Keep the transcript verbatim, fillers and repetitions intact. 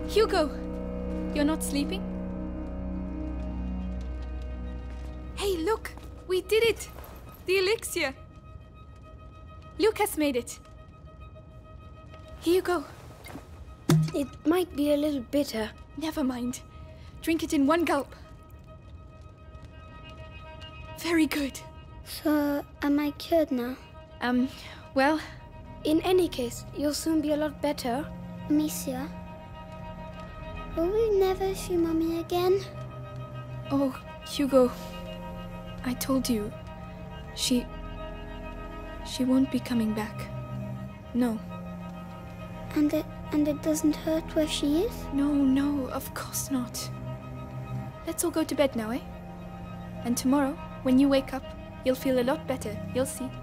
Hugo! You're not sleeping? Hey, look! We did it! The elixir! Lucas made it. Here you go. It might be a little bitter. Never mind. Drink it in one gulp. Very good. So, am I cured now? Um, well... In any case, you'll soon be a lot better. Amicia, will we never see Mommy again? Oh, Hugo, I told you, she... she won't be coming back. No. And it, and it doesn't hurt where she is? No, no, of course not. Let's all go to bed now, eh? And tomorrow, when you wake up, you'll feel a lot better, you'll see.